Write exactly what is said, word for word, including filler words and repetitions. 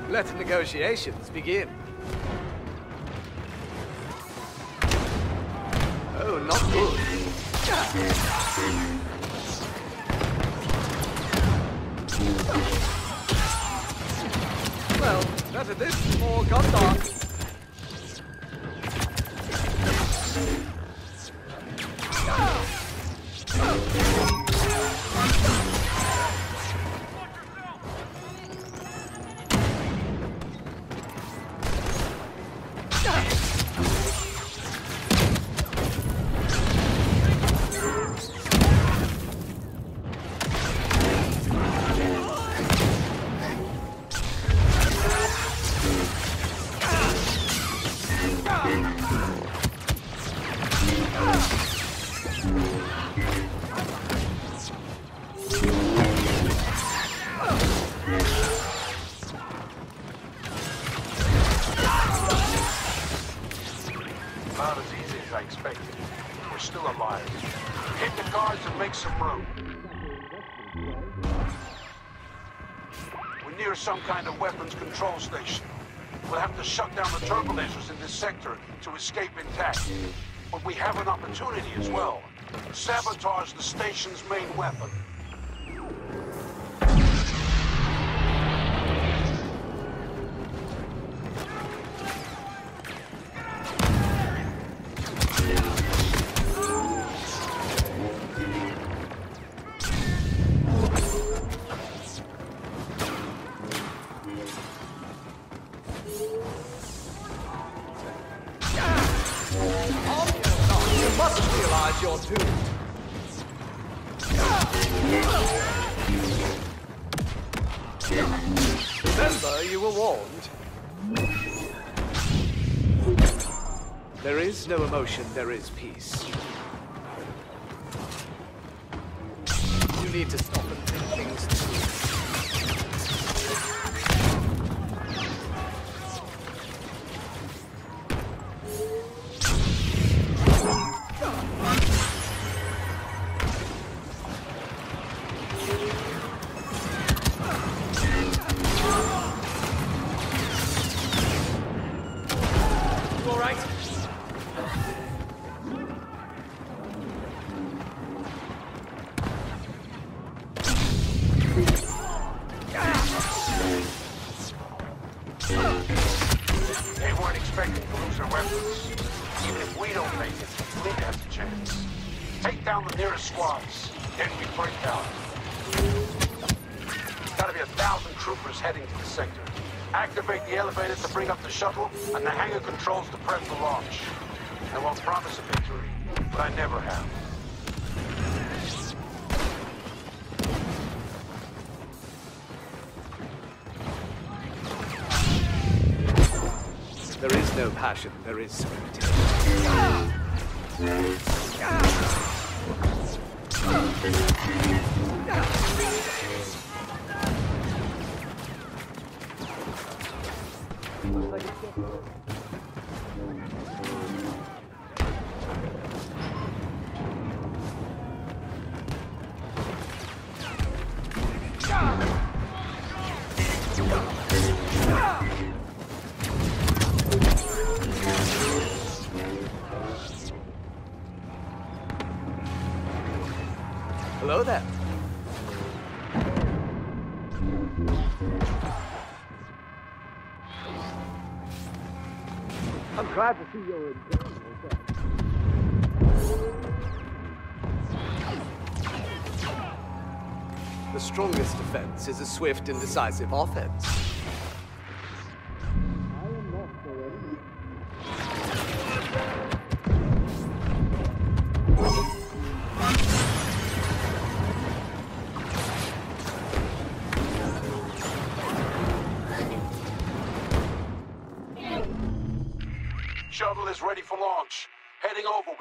Let negotiations begin. Oh, not good. Well, better this or gone dark. Not as easy as I expected. We're still alive. Hit the guards and make some room. We're near some kind of weapons control station. We'll have to shut down the turbulators in this sector to escape intact. But we have an opportunity as well. Sabotage the station's main weapon. You must realize you're doomed. Remember, you were warned. There is no emotion, there is peace. You need to stop and think things through. All right. They weren't expecting to lose their weapons. Even if we don't make it, we have the chance. Take down the nearest squads, then we break down. Gotta be a thousand troopers heading to the sector. Activate the elevator to bring up the shuttle, and the hangar controls to prep the launch. I won't promise a victory, but I never have. There is no passion, there is spirit. Hello there. I'm glad to see you're enjoying yourself. The strongest defense is a swift and decisive offense. I am lost already. Shuttle is ready for launch. Heading over.